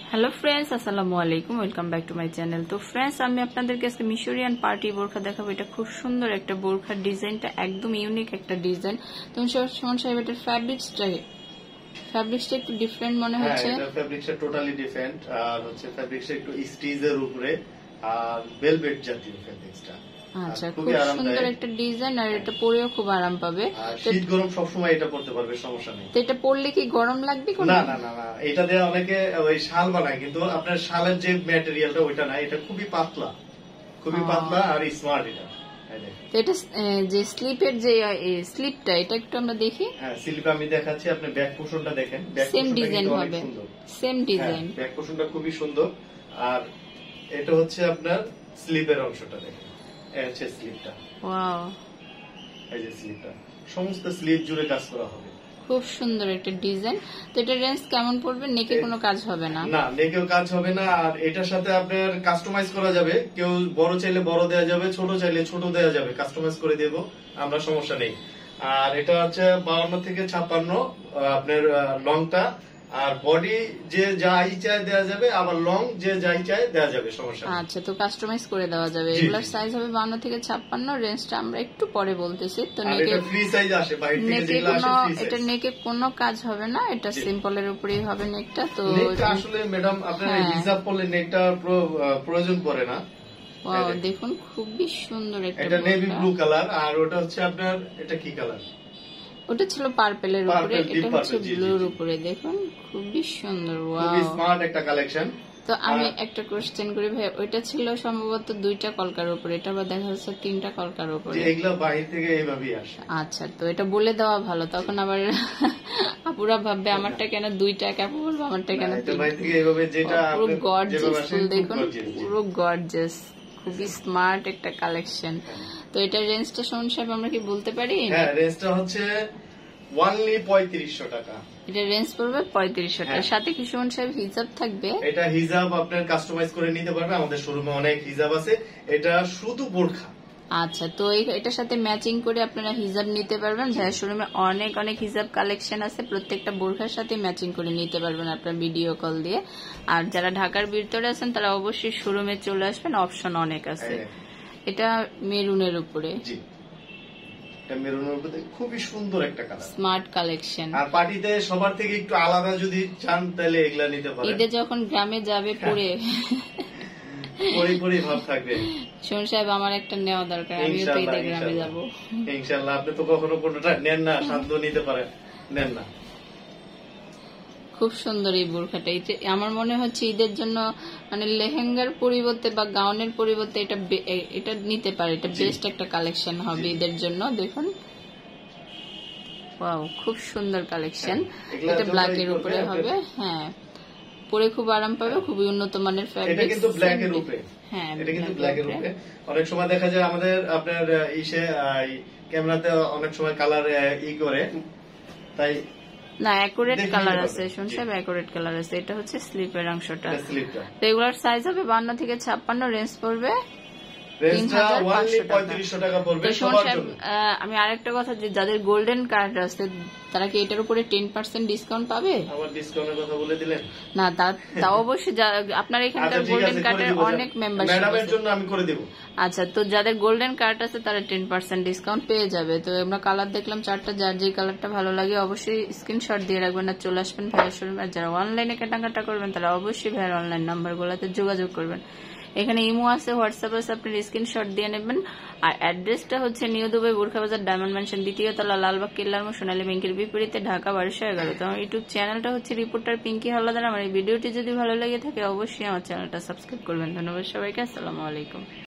Hello friends, আসসালামু আলাইকুম, welcome back to my channel. তো ফ্রেন্ডস, আমি আপনাদেরকে আজকে মিশরিয়ান পার্টি বোরখা দেখাবো। এটা খুব সুন্দর একটা বোরখার ডিজাইনটা একদম ইউনিক একটা ডিজাইন। তুমি সুমন সাহেব, এটার ফ্যাব্রিক্সটা একটু ডিফারেন্ট মনে হচ্ছে। হ্যাঁ, এটা ফ্যাব্রিক্সটা টোটালি ডিফারেন্ট, আর হচ্ছে ফ্যাব্রিক্সটা একটু স্টিচের উপরে আর ভেলভেট জাতীয় ফ্যাব্রিক্সটা। আচ্ছা, খুব সুন্দর একটা ডিজাইন, আর এটা পরেও খুব আরাম পাবে। শীত গরম সবসময় এটা পরতে পারবে, সমস্যা নেই। তো এটা পরলে কি গরম লাগবে? না না না না, এটা দিয়ে অনেকে ওই শাল বানায়, কিন্তু আপনার শালের যে ম্যাটেরিয়ালটা ওইটা না, এটা খুবই পাতলা আর স্মার্ট। এটা যে স্লিপের যে স্লিপটা, এটা একটু আমরা দেখি। হ্যাঁ, স্লিপ আমি দেখাচ্ছি, আপনি ব্যাক পোর্শনটা দেখেন। সেম ডিজাইন হবে, সেম ডিজাইন। ব্যাক পোর্শনটা খুবই সুন্দর, আর এটা হচ্ছে আপনার স্লিপের অংশটা দেখেন। এই হচ্ছে স্লিপটা। ওয়াও, এই যে স্লিপটা, সমস্ত স্লিপ জুড়ে কাজ করা হবে। খুব সুন্দর একটা ডিজাইন। তো এটা রেঞ্জ কেমন পড়বে? নেকে কোনো কাজ হবে না? না, নেকেও কাজ হবে না, আর এটার সাথে আপনার কাস্টমাইজ করা যাবে। কেউ বড় চাইলে বড় দেওয়া যাবে, ছোট চাইলে ছোট দেওয়া যাবে, কাস্টমাইজ করে দেব আমরা, সমস্যা নেই। আর এটা হচ্ছে 52 থেকে 56 আপনার লংটা, আর বডি যে যাই চাই দেওয়া যাবে, আবার লং যে যাই চাই দেওয়া যাবে, সমস্যা নেই। আচ্ছা, তো কাস্টমাইজ করে দেওয়া যাবে। এগুলোর সাইজ হবে 52 থেকে 56, রেঞ্জটা আমরা একটু পরে বলতেছি। তো নেকে ফ্রি সাইজ আসে, বাইরে থেকে যেগুলো আসে ফ্রি সাইজ। এটা নেকে কোনো কাজ হবে না, এটা সিম্পলের উপরেই হবে নেকটা। তো নেকটা আসলে ম্যাডাম আপনার হিজাব পরলে নেকটা প্রয়োজন পড়ে না। ওয়াও, দেখুন খুবই সুন্দর একটা। এটা নেভি ব্লু কালার, আর ওটা হচ্ছে আপনার, এটা কি কালার? ওটা ছিল পার্পেলের উপরে, এটা হচ্ছে ব্লুর উপরে। দেখুন খুবই সুন্দর। ওয়াও, খুবই স্মার্ট একটা কালেকশন। তো আমি একটা কোশ্চেন করি ভাই, ওইটা ছিল সম্ভবত 2টা কলকার উপরে, এটা আবার দেখা যাচ্ছে 3টা কলকার উপরে। এগুলো বাইরে থেকে এইভাবেই আসে। আচ্ছা, তো এটা বলে দেওয়া ভালো, তখন আবার আপুরা ভাববে আমারটা কেন 2টা, আপু বলবো আমারটা কেন 3টা। বাইরে থেকে এইভাবে, যেটা পুরো গর্জিয়াস ফুল, দেখুন পুরো গর্জিয়াস, খুবই স্মার্ট একটা কালেকশন। তো এটা রেঞ্জটা সুমন সাহেব আমরা কি বলতে পারি? হ্যাঁ, রেঞ্জটা হচ্ছে অনলি 3500 টাকা। এটা রেঞ্জ পড়বে 3500 টাকা। সাথে কি সুমন সাহেব হিজাব থাকবে? এটা হিজাব আপনার কাস্টমাইজ করে নিতে পারবে, আমাদের শোরুমে অনেক হিজাব আছে। এটা শুধু বোরখা। আচ্ছা, তো এটার সাথে ম্যাচিং করে আপনারা হিজাব নিতে পারবেন। ভাইয়া শোরুমে অনেক অনেক হিজাব কালেকশন আছে, প্রত্যেকটা বোরখার সাথে ম্যাচিং করে নিতে পারবেন আপনার ভিডিও কল দিয়ে। আর যারা ঢাকার ভিতরে আছেন তারা অবশ্যই শোরুমে চলে আসবেন, অপশন অনেক আছে। এটা মেরুনের উপরে, খুবই সুন্দর একটা কালার, স্মার্ট কালেকশন। আর পার্টিতে সবার থেকে একটু আলাদা যদি চান তাহলে এগুলা নিতে পারেন। ঈদে যখন গ্রামে যাবে পরে পরে ভাব থাকবে। সুমন সাহেব, আমার একটা নেওয়া দরকার, আমিও তো ঈদে গ্রামে যাবো ইনশাআল্লাহ। আপনি তো কখনো কোনোটা নেন না, শান্ত নিতে পারেন, নেন না। খুব সুন্দর এই বোরখাটা। আমার মনে হচ্ছে ঈদের জন্য মানে লেহেঙ্গার পরিবর্তে বা গাউনের পরিবর্তে এটা নিতে পারে, এটা বেস্ট একটা কালেকশন হবে ঈদের জন্য। দেখুন, ওয়াও, খুব সুন্দর কালেকশন। এটা ব্ল্যাকের উপরে হবে। হ্যাঁ, পরে খুব আরাম পাবে, খুবই উন্নত মানের ফ্যাব্রিক। এটা কিন্তু ব্ল্যাকের উপরে। হ্যাঁ, এটা কিন্তু ব্ল্যাকের উপরে। অনেক সময় দেখা যায় আমাদের আপনার ক্যামেরাতে অনেক সময় কালার করে, তাই না, অ্যাকুরেট কালার আছে শুন সাহেব, অ্যাকুরেট কালার আছে। এটা হচ্ছে স্লিপের অংশটা। রেগুলার সাইজ হবে 52 থেকে 56, রেঞ্জ পড়বে 3500 টাকা। আমি আরেকটা কথা, যে যাদের গোল্ডেন কার্ড আছে তারা কি এটার উপরে 10% ডিসকাউন্ট পাবে? না, তা অবশ্যই। আপনার এখানকার গোল্ডেন কার্ডের অনেক মেম্বারশিপ আছে। আচ্ছা, তো যাদের গোল্ডেন কার্ড আছে তারা 10% ডিসকাউন্ট পেয়ে যাবে। তো আমরা কালার দেখলাম 4টা, যার যে কালারটা ভালো লাগে অবশ্যই স্ক্রিনশট দিয়ে রাখবেন আর চলে আসবেন ভাইয়ের শোরুমে। আর যারা অনলাইনে কেনাকাটা করবেন তারা অবশ্যই ভাইয়ের অনলাইন নাম্বারগুলোতে যোগাযোগ করবেন। এখানে ইমো আছে, হোয়াটসঅ্যাপ আছে, আপনি স্ক্রিনশট দিয়ে নেবেন। আর অ্যাড্রেসটা হচ্ছে নিউ দুবাই বোরখা বাজার, ডায়মন্ড ম্যানশন, 2য় তলা, লালবাগ কেল্লার মোড়, সোনালী ব্যাংকের বিপরীতে, ঢাকা 1211। তো আমার ইউটিউব চ্যানেলটা হচ্ছে রিপোর্টার পিঙ্কি হাওলাদার। আমার এই ভিডিওটি যদি ভালো লেগে থাকে অবশ্যই আমার চ্যানেলটা সাবস্ক্রাইব করবেন। ধন্যবাদ সবাইকে, আসসালামু আলাইকুম।